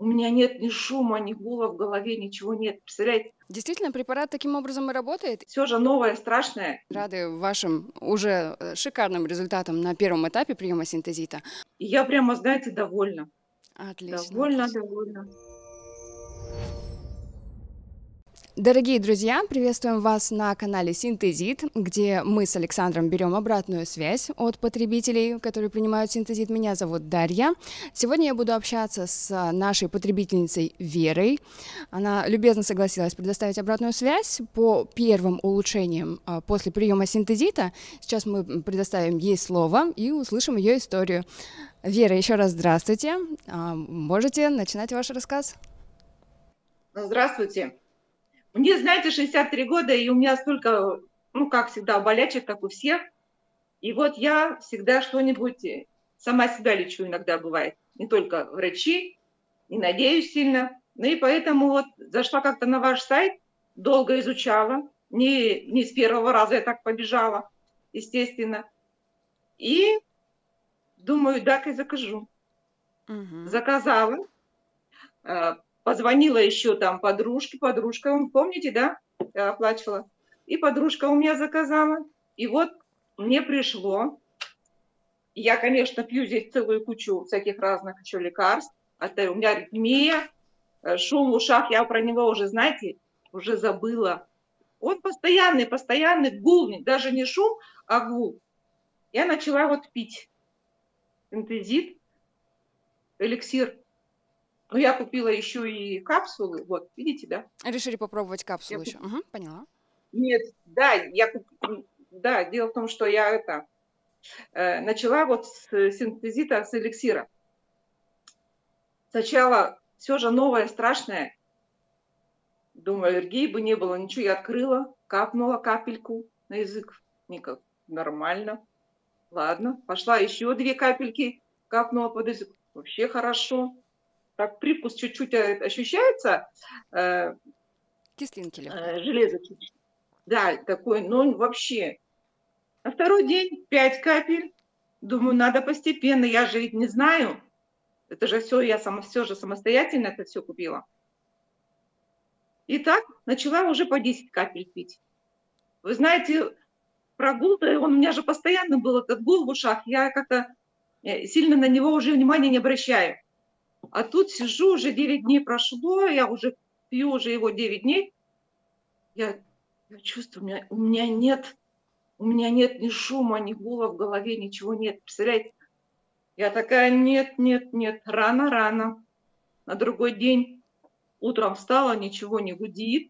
У меня нет ни шума, ни гула в голове, ничего нет. Представляете, Действительно, препарат таким образом и работает? все же новое, страшное. Рады вашим уже шикарным результатам на первом этапе приема синтезита. И я прямо, знаете, довольна. Отлично, Довольна, отлично. довольна. Дорогие друзья, приветствуем вас на канале Синтезит, где мы с Александром берем обратную связь от потребителей, которые принимают синтезит. Меня зовут Дарья. Сегодня я буду общаться с нашей потребительницей Верой. Она любезно согласилась предоставить обратную связь по первым улучшениям после приема синтезита. Сейчас мы предоставим ей слово и услышим ее историю. Вера, еще раз здравствуйте. Можете начинать ваш рассказ? Здравствуйте. Мне, знаете, 63 года, и у меня столько, ну, как всегда, болячек, как у всех. И вот я всегда что-нибудь, сама себя лечу иногда бывает. Не только врачи, не надеюсь сильно. Ну и поэтому вот зашла как-то на ваш сайт, долго изучала. Не с первого раза я так побежала, естественно. И думаю, так и закажу. Заказала. Позвонила еще там подружке, подружка, помните, да, я оплачивала. И подружка у меня заказала. И вот мне пришло. Я, конечно, пью здесь целую кучу всяких разных еще лекарств. Это у меня аритмия, шум в ушах, я про него уже, знаете, уже забыла. Он постоянный, постоянный гул, даже не шум, а гул. Я начала вот пить синтезит, эликсир. Ну, я купила еще и капсулы, вот, видите, да? Решили попробовать капсулу еще. Поняла. Нет, да, да, дело в том, что я начала вот с синтезита, с эликсира. Сначала все же новое, страшное. Думаю, аллергии бы не было, ничего, я открыла, капнула капельку на язык. Никак, нормально. Ладно, пошла еще 2 капельки, капнула под язык. Вообще хорошо. Так привкус чуть-чуть ощущается, Кислинки легкой. железо чуть-чуть. Да, такой, но вообще. На второй день 5 капель. Думаю, надо постепенно, я же ведь не знаю. Это же все, я все же самостоятельно это все купила. И так начала уже по 10 капель пить. Вы знаете, про гул-то, он у меня же постоянно был, этот гул в ушах. Я как-то сильно на него уже внимания не обращаю. А тут сижу, уже 9 дней прошло, я уже пью уже его 9 дней. Я чувствую, у меня нет ни шума, ни гула в голове, ничего нет. Представляете? Я такая, нет, нет, нет, рано, рано. На другой день утром встала, ничего не гудит.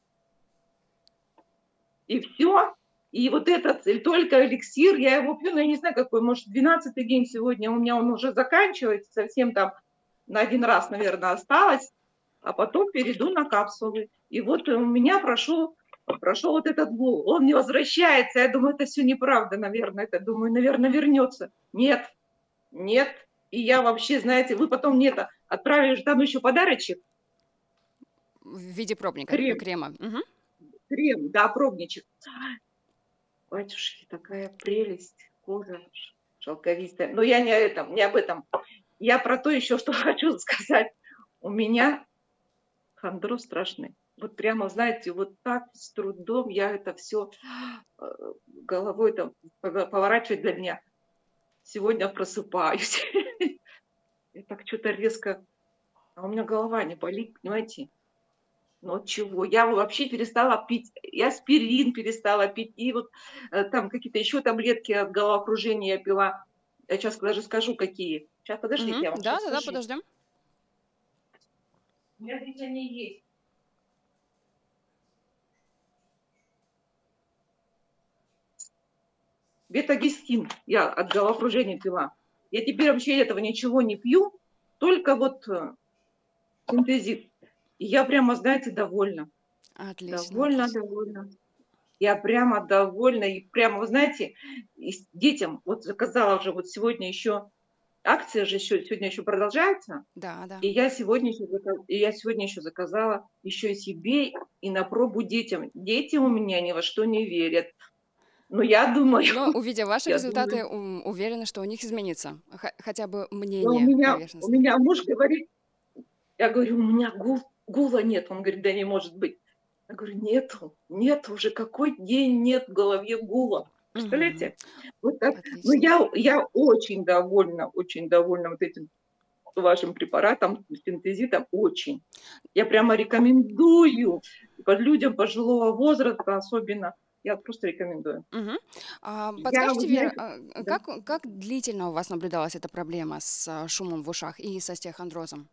И все. И вот этот, только эликсир, я его пью, но я не знаю какой, может, 12-й день сегодня, у меня он уже заканчивается, совсем там на один раз, наверное, осталось, а потом перейду на капсулы. И вот у меня прошел вот этот гул, он не возвращается, я думаю, это все неправда, наверное, думаю, наверное, вернется. Нет, нет. И я вообще, знаете, вы потом мне это отправили, там еще подарочек. В виде пробника, крема. Крем, да, пробничек. Батюшки, такая прелесть, кожа шелковистая. Но я не об этом. Я про то еще, что хочу сказать. У меня хондроз страшный. Вот прямо, знаете, вот так с трудом я это все головой там поворачивать для меня. Сегодня просыпаюсь. Я так что-то резко... А у меня голова не болит, понимаете? Ну от чего? Я вообще перестала пить, и аспирин перестала пить, и вот там какие-то еще таблетки от головокружения я пила. Я сейчас даже скажу, какие. Сейчас, подождите, я вам сейчас Да, скажу. подождем. У меня здесь они есть. Бета-гистин я от головокружения пила. Я теперь вообще этого ничего не пью, только вот синтезит. И я прямо, знаете, довольна. Отлично, отлично. Довольна. Я прямо довольна. И прямо, вы знаете, детям, вот заказала уже вот сегодня еще, акция же сегодня еще продолжается. Да, да. И я сегодня еще заказала еще и себе, и на пробу детям. Дети у меня ни во что не верят. Но я думаю... Но, увидев ваши результаты, уверена, что у них изменится хотя бы мнение У поверхностное. меня муж говорит, Я говорю, у меня гула нет. Он говорит, да не может быть. Я говорю, нет уже какой день нет в голове гула. Представляете? Вот так. Ну, Отлично. я очень довольна вот этим вашим препаратом, синтезитом, очень. Я прямо рекомендую людям пожилого возраста особенно. Я просто рекомендую. Мгм. Я, вы Подскажите, Вера, знаете, да. как длительно у вас наблюдалась эта проблема с шумом в ушах и с остеохондрозом?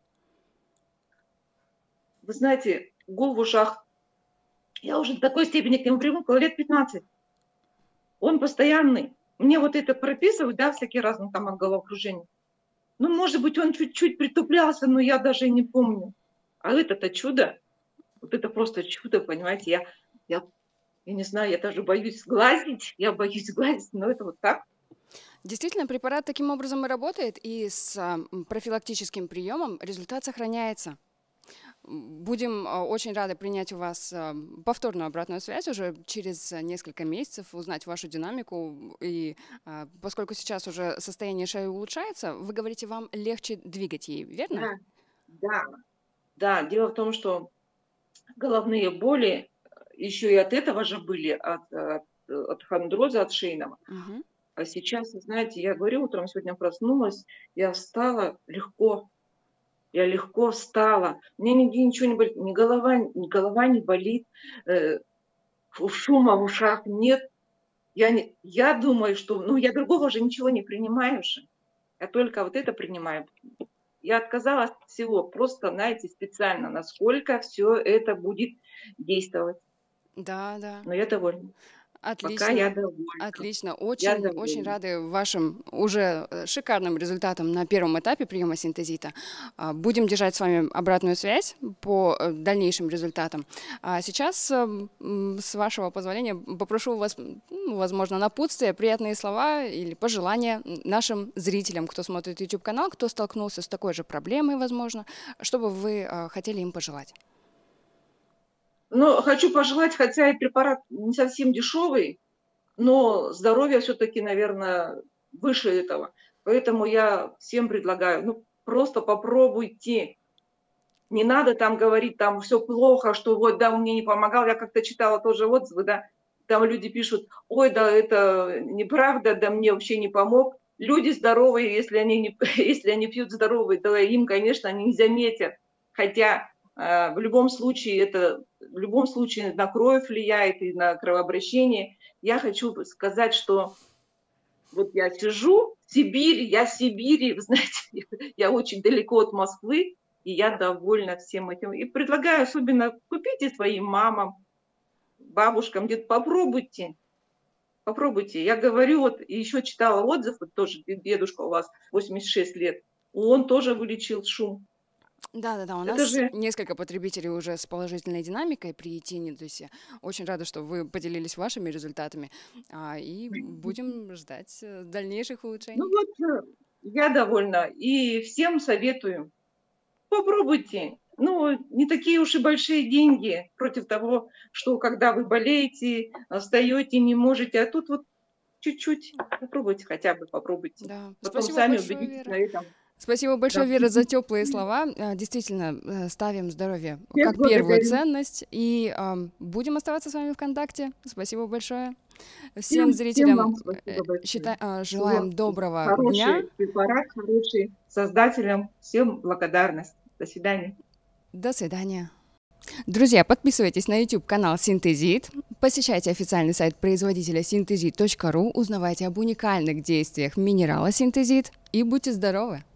Вы знаете, гул в ушах, я уже до такой степени к нему привыкла, лет 15. Он постоянный. Мне вот это прописывают, да, всякий раз, ну, там от головокружения. Ну, может быть, он чуть-чуть притуплялся, но я даже и не помню. А это-то чудо. Вот это просто чудо, понимаете. Я, я не знаю, я даже боюсь сглазить. Я боюсь сглазить, но это вот так. Действительно, препарат таким образом и работает, и с профилактическим приемом результат сохраняется. Будем очень рады принять у вас повторную обратную связь уже через несколько месяцев, узнать вашу динамику. И поскольку сейчас уже состояние шеи улучшается, вы говорите, вам легче двигать ей, верно? Да, да, да. Дело в том, что головные боли еще и от этого же были, от хондроза, от шейного. Мгм. А сейчас, знаете, я говорю, утром сегодня проснулась, я встала легко. Я легко встала. Мне нигде ничего не болит, ни голова не болит, шума в ушах нет. Я думаю, что, ну, я другого же ничего не принимаю же. Я только вот это принимаю. Я отказалась от всего, просто, знаете, специально, насколько все это будет действовать. Да, да. Но я довольна. Пока я Отлично. довольна. Отлично. Я Очень, очень довольна. рады вашим уже шикарным результатам на первом этапе приема синтезита. Будем держать с вами обратную связь по дальнейшим результатам. А сейчас, с вашего позволения, попрошу вас, возможно, напутствие, приятные слова или пожелания нашим зрителям, кто смотрит YouTube-канал, кто столкнулся с такой же проблемой, возможно, что бы вы хотели им пожелать. Но хочу пожелать, хотя и препарат не совсем дешевый, но здоровье все-таки, наверное, выше этого. Поэтому я всем предлагаю, ну, просто попробуйте. Не надо там говорить, там все плохо, что вот, да, он мне не помогал. Я как-то читала тоже отзывы, да, там люди пишут, ой, да, это неправда, да, мне вообще не помог. Люди здоровые, если если они пьют здоровые, то им, конечно, они не заметят. Хотя в любом случае на кровь влияет и на кровообращение. Я хочу сказать, что вот я сижу в Сибири, вы знаете, я очень далеко от Москвы, и я довольна всем этим. И предлагаю особенно купите своим мамам, бабушкам, где-то попробуйте. Попробуйте. Я говорю, вот еще читала отзыв, вот тоже дедушка у вас 86 лет, он тоже вылечил шум. Да-да-да, у Это нас же несколько потребителей уже с положительной динамикой при тиннитусе. Очень рада, что вы поделились вашими результатами, и будем ждать дальнейших ну улучшений. вот, я довольна. И всем советую. Попробуйте. Ну, не такие уж и большие деньги против того, что когда вы болеете, встаете, не можете. А тут вот чуть-чуть попробуйте, хотя бы попробуйте. Да, Потом спасибо сами большое, убедитесь Вера. на этом. Спасибо Да. большое, Вера, за теплые слова. Действительно, ставим здоровье Всех как первую благодарю. ценность и будем оставаться с вами в контакте. Спасибо большое. Всем Всем зрителям вам спасибо большое. желаем Всего доброго дня. хороший препарат, хороший создателям. Всем благодарность. До свидания. До свидания. Друзья, подписывайтесь на YouTube-канал Синтезит, посещайте официальный сайт производителя synthezit.ru, узнавайте об уникальных действиях минерала Синтезит и будьте здоровы!